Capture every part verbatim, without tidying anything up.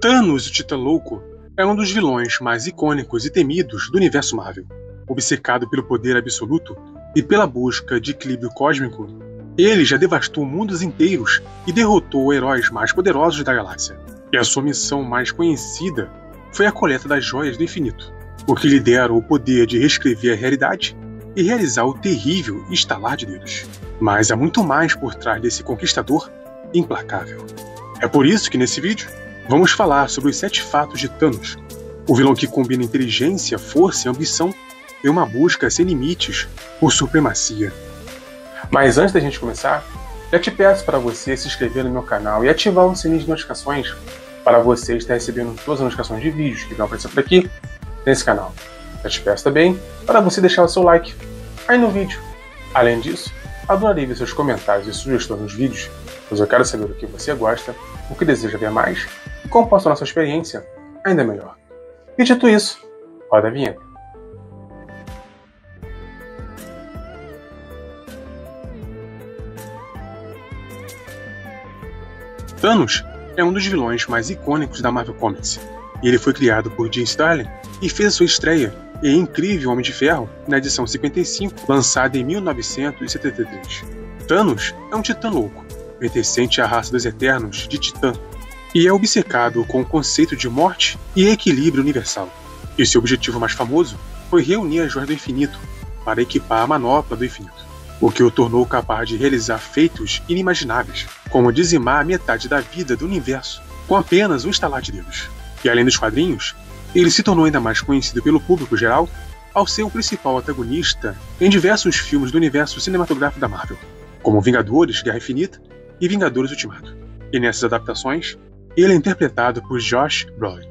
Thanos, o Titã Louco, é um dos vilões mais icônicos e temidos do universo Marvel. Obcecado pelo poder absoluto e pela busca de equilíbrio cósmico, ele já devastou mundos inteiros e derrotou heróis mais poderosos da galáxia. E a sua missão mais conhecida foi a coleta das Joias do Infinito, o que lhe dera o poder de reescrever a realidade e realizar o terrível estalar de dedos. Mas há muito mais por trás desse conquistador implacável. É por isso que nesse vídeo vamos falar sobre os sete fatos de Thanos, o vilão que combina inteligência, força e ambição em uma busca sem limites por supremacia. Mas antes da gente começar, já te peço para você se inscrever no meu canal e ativar o sininho de notificações para você estar recebendo todas as notificações de vídeos que vão aparecer por aqui nesse canal. Já te peço também para você deixar o seu like aí no vídeo. Além disso, adorarei ver seus comentários e sugestões nos vídeos, pois eu quero saber o que você gosta, o que deseja ver mais e como posso tornar sua experiência ainda melhor. E dito isso, roda a vinheta. Thanos é um dos vilões mais icônicos da Marvel Comics. Ele foi criado por Jim Starlin e fez sua estreia em Incrível Homem de Ferro na edição cinquenta e cinco, lançada em mil novecentos e setenta e três. Thanos é um titã louco, pertencente à raça dos Eternos de Titã, e é obcecado com o conceito de morte e equilíbrio universal. E seu objetivo mais famoso foi reunir as Joias do Infinito para equipar a Manopla do Infinito, o que o tornou capaz de realizar feitos inimagináveis, como dizimar a metade da vida do universo com apenas um estalar de dedos. E além dos quadrinhos, ele se tornou ainda mais conhecido pelo público geral ao ser o principal antagonista em diversos filmes do universo cinematográfico da Marvel, como Vingadores, Guerra Infinita e Vingadores Ultimato. E nessas adaptações, ele é interpretado por Josh Brolin.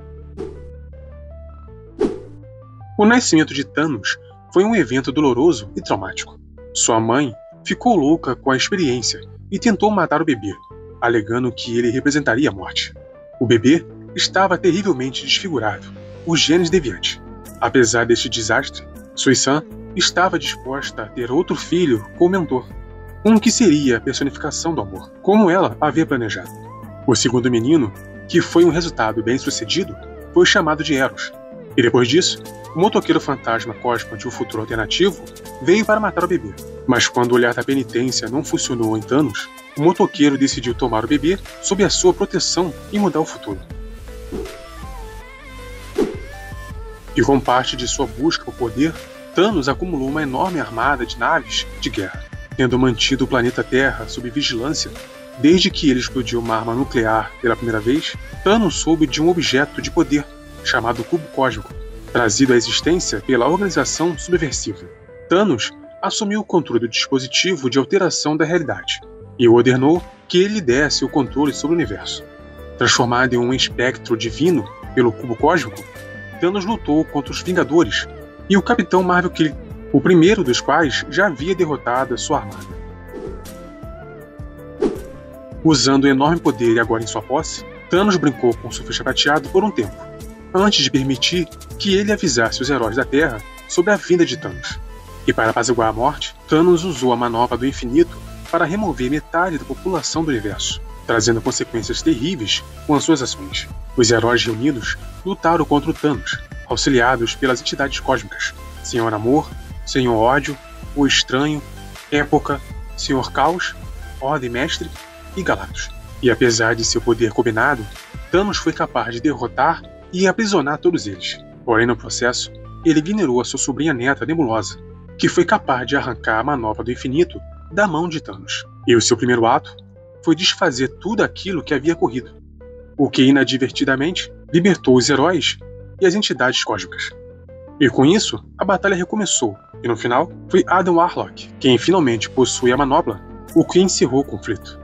O nascimento de Thanos foi um evento doloroso e traumático. Sua mãe ficou louca com a experiência e tentou matar o bebê, alegando que ele representaria a morte. O bebê estava terrivelmente desfigurado, o genes deviante. Apesar deste desastre, Sui-san estava disposta a ter outro filho como mentor, um que seria a personificação do amor, como ela havia planejado. O segundo menino, que foi um resultado bem-sucedido, foi chamado de Eros. E depois disso, o motoqueiro fantasma cósmico de um futuro alternativo veio para matar o bebê. Mas quando o olhar da penitência não funcionou em Thanos, o motoqueiro decidiu tomar o bebê sob a sua proteção e mudar o futuro. E como parte de sua busca por poder, Thanos acumulou uma enorme armada de naves de guerra, tendo mantido o planeta Terra sob vigilância. Desde que ele explodiu uma arma nuclear pela primeira vez, Thanos soube de um objeto de poder chamado Cubo Cósmico, trazido à existência pela organização subversiva. Thanos assumiu o controle do dispositivo de alteração da realidade e ordenou que ele lhe desse o controle sobre o universo. Transformado em um espectro divino pelo Cubo Cósmico, Thanos lutou contra os Vingadores e o Capitão Marvel Kree, o primeiro dos quais já havia derrotado a sua armada. Usando o enorme poder agora em sua posse, Thanos brincou com Surfista Prateado por um tempo, antes de permitir que ele avisasse os heróis da Terra sobre a vinda de Thanos. E para apaziguar a morte, Thanos usou a Manopla do Infinito para remover metade da população do universo, trazendo consequências terríveis com as suas ações. Os heróis reunidos lutaram contra o Thanos, auxiliados pelas entidades cósmicas, Senhor Amor, Senhor Ódio, O Estranho, Época, Senhor Caos, Ordem Mestre e Galactus. E apesar de seu poder combinado, Thanos foi capaz de derrotar e aprisionar todos eles. Porém, no processo, ele ignorou a sua sobrinha neta Nebulosa, que foi capaz de arrancar a Manopla do Infinito da mão de Thanos. E o seu primeiro ato foi desfazer tudo aquilo que havia ocorrido, o que inadvertidamente libertou os heróis e as entidades cósmicas. E com isso, a batalha recomeçou, e no final, foi Adam Warlock quem finalmente possui a Manopla, o que encerrou o conflito.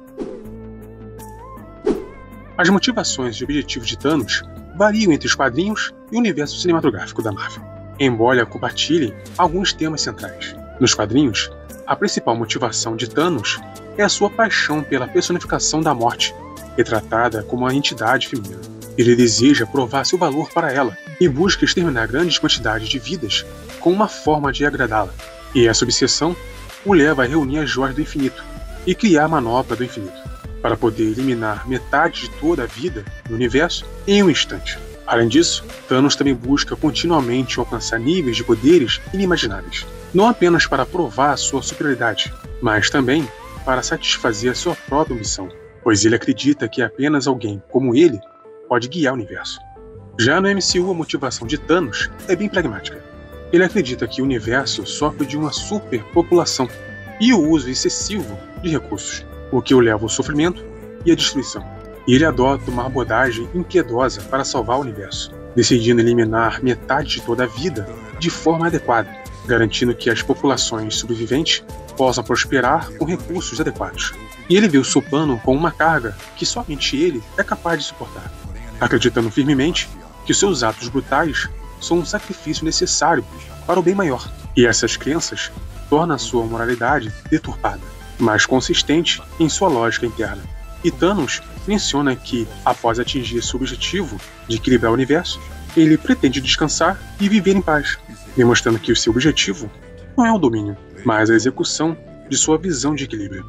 As motivações e objetivos de Thanos variam entre os quadrinhos e o universo cinematográfico da Marvel, embora compartilhem alguns temas centrais. Nos quadrinhos, a principal motivação de Thanos é a sua paixão pela personificação da morte, retratada como uma entidade feminina. Ele deseja provar seu valor para ela e busca exterminar grandes quantidades de vidas com uma forma de agradá-la. E essa obsessão o leva a reunir as Joias do Infinito e criar a Manopla do Infinito. para poder eliminar metade de toda a vida no universo em um instante. Além disso, Thanos também busca continuamente alcançar níveis de poderes inimagináveis, não apenas para provar sua superioridade, mas também para satisfazer a sua própria ambição, pois ele acredita que apenas alguém como ele pode guiar o universo. Já no M C U, a motivação de Thanos é bem pragmática. Ele acredita que o universo sofre de uma superpopulação e o uso excessivo de recursos, o que o leva ao sofrimento e à destruição. E ele adota uma abordagem impiedosa para salvar o universo, decidindo eliminar metade de toda a vida de forma adequada, garantindo que as populações sobreviventes possam prosperar com recursos adequados. E ele vê o seu plano com uma carga que somente ele é capaz de suportar, acreditando firmemente que seus atos brutais são um sacrifício necessário para o bem maior. E essas crenças tornam a sua moralidade deturpada, mas consistente em sua lógica interna. E Thanos menciona que, após atingir seu objetivo de equilibrar o universo, ele pretende descansar e viver em paz, demonstrando que o seu objetivo não é o domínio, mas a execução de sua visão de equilíbrio.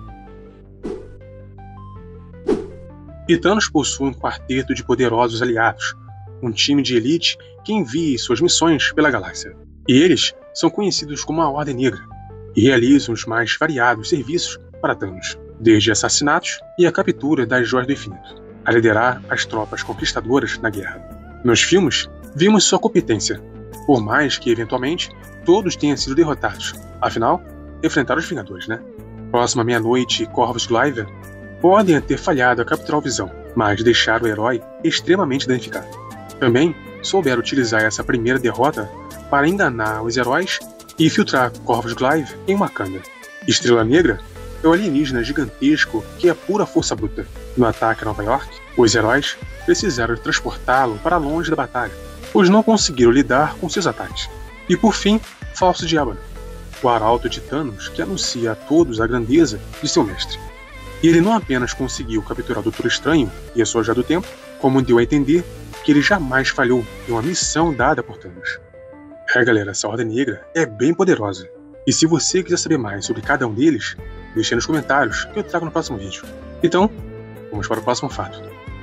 E Thanos possui um quarteto de poderosos aliados, um time de elite que envia suas missões pela galáxia. E eles são conhecidos como a Ordem Negra, e realizam os mais variados serviços para Thanos, desde assassinatos e a captura das Joias do Infinito, a liderar as tropas conquistadoras na guerra. Nos filmes, vimos sua competência, por mais que, eventualmente, todos tenham sido derrotados. Afinal, enfrentaram os Vingadores, né? Próximo à meia-noite, Corvus Glaive podem ter falhado a capturar o Visão, mas deixaram o herói extremamente danificado. Também souberam utilizar essa primeira derrota para enganar os heróis e infiltrar Corvus Glaive em Wakanda. Estrela Negra é um alienígena gigantesco que é pura força bruta. No ataque a Nova York, os heróis precisaram transportá-lo para longe da batalha, pois não conseguiram lidar com seus ataques. E por fim, Falso Diabo, o arauto de Thanos que anuncia a todos a grandeza de seu mestre. E ele não apenas conseguiu capturar o Doutor Estranho e a sua Joia do Tempo, como deu a entender que ele jamais falhou em uma missão dada por Thanos. É, galera, essa Ordem Negra é bem poderosa. E se você quiser saber mais sobre cada um deles, deixe aí nos comentários que eu trago no próximo vídeo. Então, vamos para o próximo fato.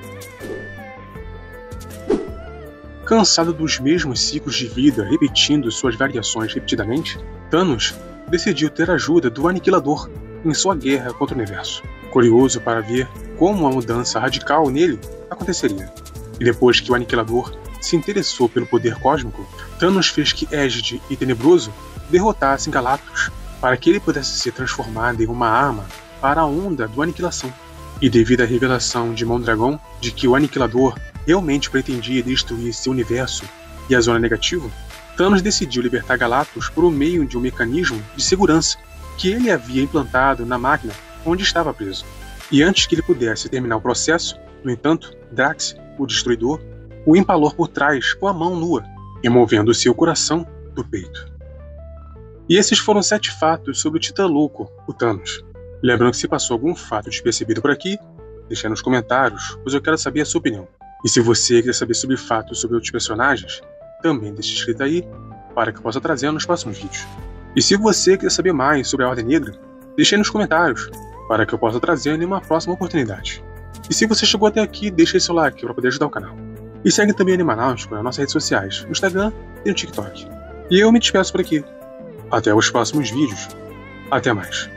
Cansado dos mesmos ciclos de vida repetindo suas variações repetidamente, Thanos decidiu ter a ajuda do Aniquilador em sua guerra contra o universo, curioso para ver como uma mudança radical nele aconteceria. E depois que o Aniquilador se interessou pelo poder cósmico, Thanos fez que Égide e Tenebroso derrotassem Galactus para que ele pudesse ser transformado em uma arma para a onda do Aniquilação. E devido à revelação de Mondragon de que o Aniquilador realmente pretendia destruir seu universo e a Zona Negativa, Thanos decidiu libertar Galactus por meio de um mecanismo de segurança que ele havia implantado na máquina onde estava preso. E antes que ele pudesse terminar o processo, no entanto, Drax, o Destruidor, o empalou por trás com a mão nua, removendo seu coração do peito. E esses foram sete fatos sobre o Titã Louco, o Thanos. Lembrando que se passou algum fato despercebido por aqui, deixe aí nos comentários, pois eu quero saber a sua opinião. E se você quiser saber sobre fatos sobre outros personagens, também deixe escrito aí, para que eu possa trazer nos próximos vídeos. E se você quiser saber mais sobre a Ordem Negra, deixe aí nos comentários, para que eu possa trazer em uma próxima oportunidade. E se você chegou até aqui, deixe aí seu like para poder ajudar o canal. E segue também o Animanáutico nas nossas redes sociais, no Instagram e no TikTok. E eu me despeço por aqui. Até os próximos vídeos. Até mais.